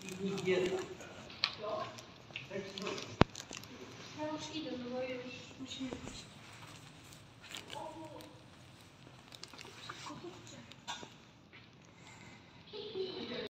I nikt nie da. Ja już idę, no bo już musimy iść.